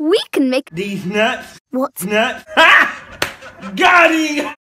We can make these nuts. what? Nuts. Ha! Got him!